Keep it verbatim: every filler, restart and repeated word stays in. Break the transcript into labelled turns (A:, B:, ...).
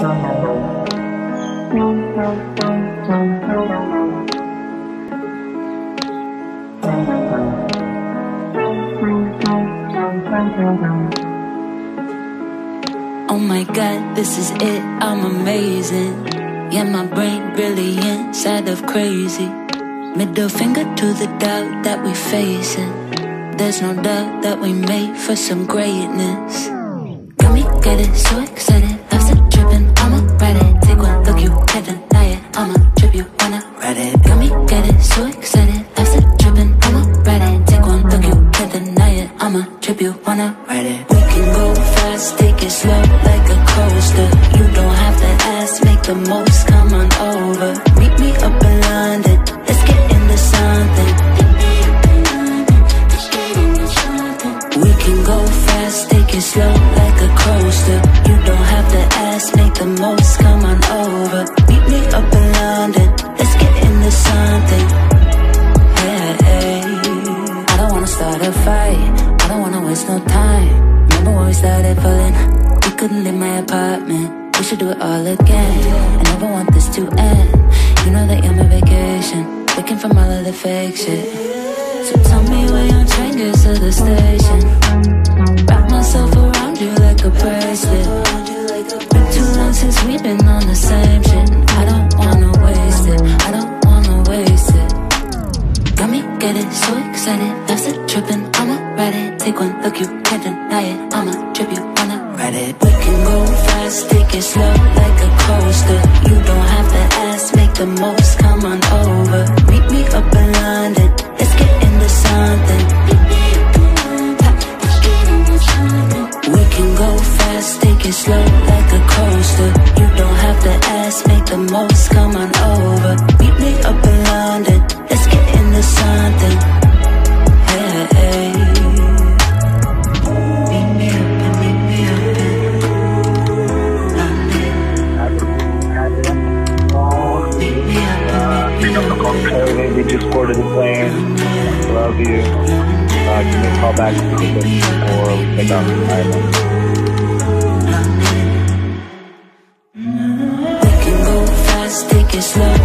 A: Oh my God, this is it, I'm amazing. Yeah, my brain brilliant, side of crazy. Middle finger to the doubt that we facing. There's no doubt that we made for some greatness. Got me getting so excited, I'm still tripping, I'ma ride it. Take one look, you can't deny it, I'ma trip, you wanna ride it. Got me getting so excited, I'm still tripping, I'ma ride it. Take one look, you can't deny it, I'ma trip, you wanna ride it. We can go fast, take it slow like a coaster. You don't have to ask, make the most, come on over. Meet me up in London, let's get into something. We can go fast, take it slow like a coaster. You don't have to ask, make the most, come on over. Meet me up in London, let's get into something. Hey, hey. I don't wanna start a fight, I don't wanna waste no time. Remember when we started falling? We couldn't leave my apartment, we should do it all again. I never want this to end. You know that you're my vacation, looking from all of the fake shit. So tell me where young strangers to the station. Wrap myself around you like a bracelet. Been too long since we've been on the same shit. I don't wanna waste it, I don't wanna waste it. Got me getting so excited, life's a trippin', I'ma ride it. Take one look, you can't deny it, I'ma trip, you wanna ride it. We can go fast, take it slow like a coaster. You don't have to ask, make the most, come on over. Meet me up in London, let's get into something. We can go fast, take it slow like a coaster. You don't have to ask, make the most, come on over. Meet me up in London, let's get into something. Hey, hey. Meet me up and meet me up in London. Meet me up and meet me up in
B: Hey, we just boarded the plane. Love you. Uh, give me a call back or we take off the island.
A: We can go fast, take it slow